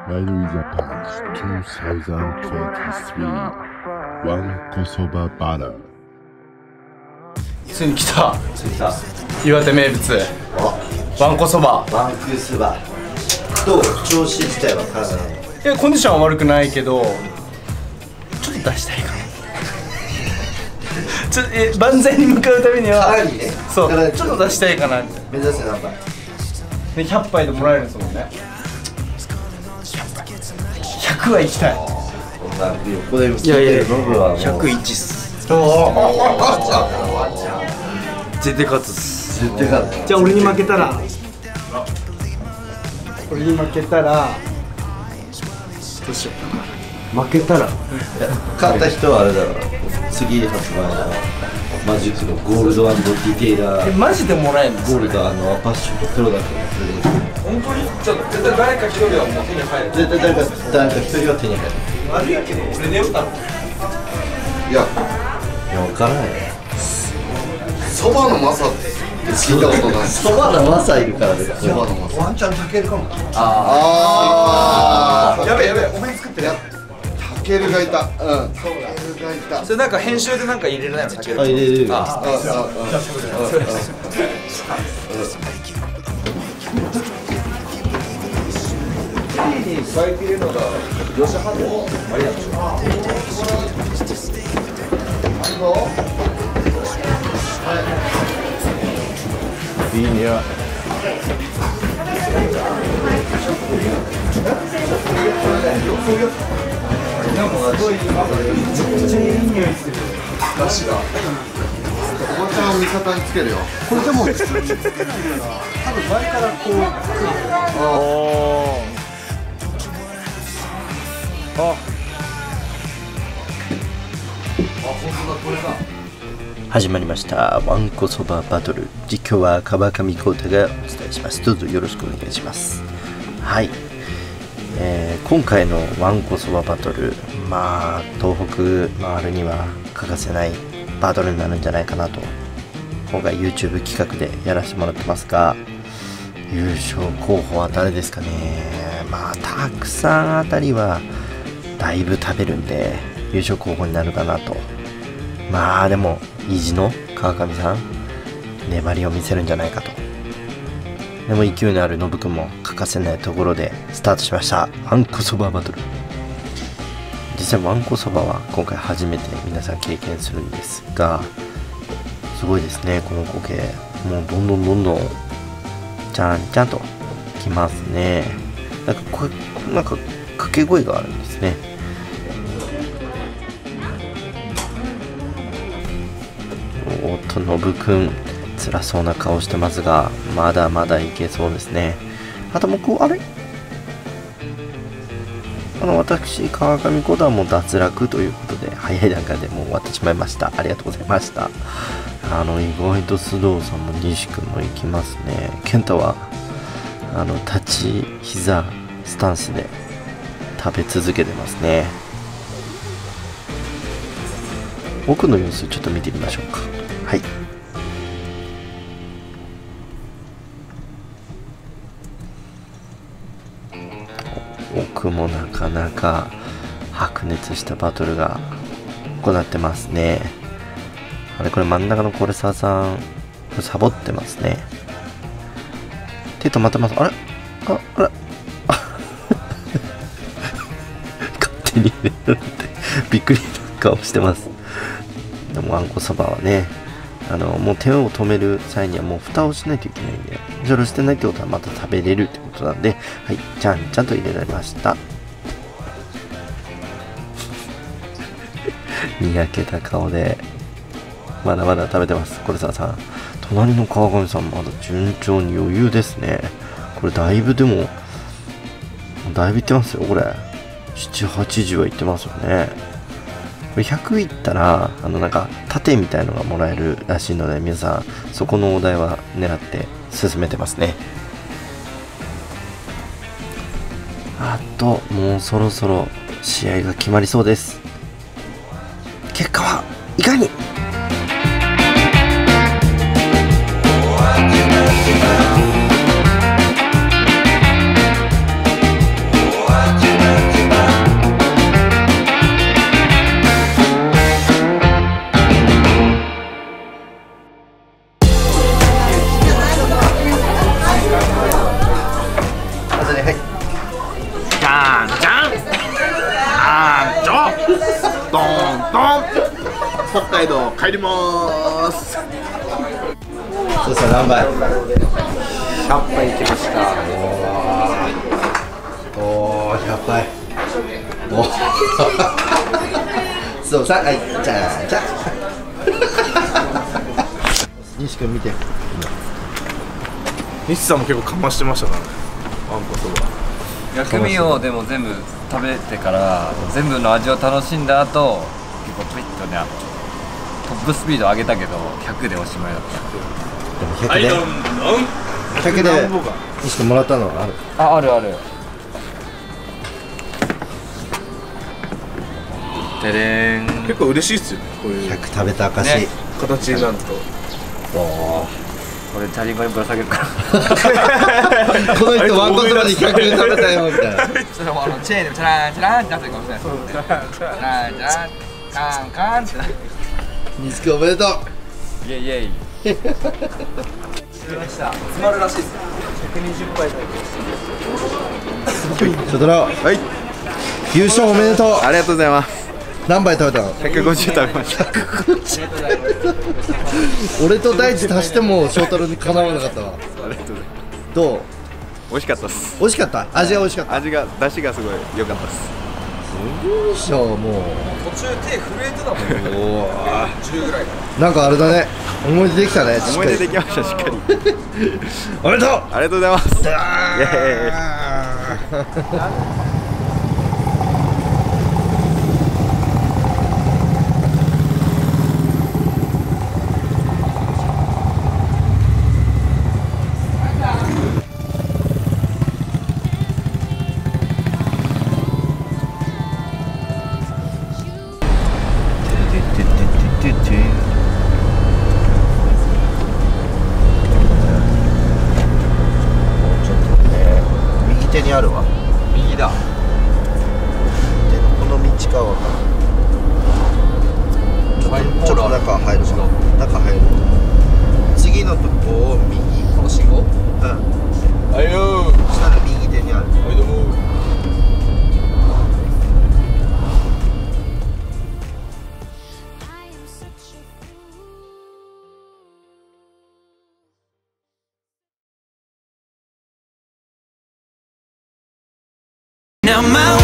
Idol Japan 2023 ワンコそばバラついに来た。岩手名物わんこそば。 ワンクそばと調子自体は体のコンディションは悪くないけどちょっと出したいかな。万全に向かうためにはさらにね、 そうちょっと出したいかなって。 目指せ何杯で100杯でもらえるんですもんね。100は行きたい。 横でいやいや 101っす。絶対勝つっす。 絶対勝つ。 じゃあ俺に負けたらどうしようかな。負けたら勝った人はあれだろう、次発売のマジックのゴールド&ディテイラーマジでもらえるの？ ゴールド&アパッションプロダクトのプレゼント。 本当に？じゃあ絶対誰か一人はもう手に入る。 絶対誰か一人は手に入る。 悪いけど俺でよったの。 いや分からないね。 そばのマサって聞いたことない。 そばのマサいるからね。 そばのマサワンチャン炊けるかも。 やべえお面作ってる。たけるがいた。たけるがいた。 それなんか編集でなんか入れれないの？炊ける。 入れるよ。 いっぱい切れるのが業者派でありなんでしょう。いい匂い。なんかすごいめちゃくちゃいい匂いする。だしが。 おばちゃんを味方につけるよ。 これでも普通につけないから多分前からこう。 始まりましたわんこそばバトル。実況は川上浩太がお伝えします。どうぞよろしくお願いします。はい、今回のわんこそばバトル、東北回るには欠かせないバトルになるんじゃないかなと今回 YouTube 企画でやらせてもらってますが、優勝候補は誰ですかね。たくさんあたりはだいぶ食べるんで優勝候補になるかなと。でも意地の川上さん粘りを見せるんじゃないかと。でも勢いのあるノブくんも欠かせないところでスタートしましたわんこそばバトル。実際わんこそばは今回初めて皆さん経験するんですが、すごいですねこの光景。もうどんどんちゃんちゃんときますね。なんか掛け声があるんですね。おっとノブくん辛そうな顔してますが、まだまだいけそうですね。あともう私川上小田はもう脱落ということで早い段階でもう終わってしまいました。ありがとうございました。意外と須藤さんも西くんもいきますね。健太は立ち膝スタンスで食べ続けてますね。奥の様子ちょっと見てみましょうか。はい、奥もなかなか白熱したバトルが行ってますね。これ真ん中のコレサーさんこれサボってますね。手止まってます。あれ勝手に入れられてびっくりな顔してます。でもわんこそばはねもう手を止める際にはもう蓋をしないといけないんで、それをしてないってことはまた食べれるってことなんで、はい、ちゃんと入れられました。にやけた顔でまだまだ食べてます。これさん隣の川上さんまだ順調に余裕ですね。これだいぶいってますよ。これ7、80はいってますよね。これ100いったらなんか盾みたいのがもらえるらしいので、皆さんそこのお題は狙って進めてますね。あともうそろそろ試合が決まりそうです。結果はいかに。 What ドンドン北海道帰りまーす。 そうさん何杯 100杯いきました。 おー100杯おそうさはいじゃあじゃあ西君見て西さんも結構かましてましたからね、わんこそば。 薬味をでも全部食べてから全部の味を楽しんだ後、結構ピッとねトップスピード上げたけど100でおしまいだった。 でも100で100で西君もらったのあるあるある。てれーん。 結構嬉しいっすよね、こういう 100食べた証ね形になると。 おーこれチャリンコにぶら下げるからこの人ワンコそばで100食べたよみたいなそれもチェーンでチャランチャランってなってるかもしれないです。チャランチャランカンカンって西君おめでとうイエイイエイ詰まるらしいです。120杯ショトラはい優勝おめでとうありがとうございます。 何杯食べたの 150食べました。 俺と大地足しても翔太郎にかなわなかったわ。 ありがとうございます。 どう美味しかったっす。 美味しかった味が美味しかった味が出汁がすごい良かったっす。 よいしょもう途中手震えてたもん。 おー 10ぐらいかなんかあれだね思い出できたね思い出できました、しっかり。 おめでとうありがとうございます。イエーイ。 右手にあるわ右だ。 でこの道かわからんちょっと中入るか中入る次のとこを右この信号。 うんはいよー。 したら右手にあるはいどうも。 Now my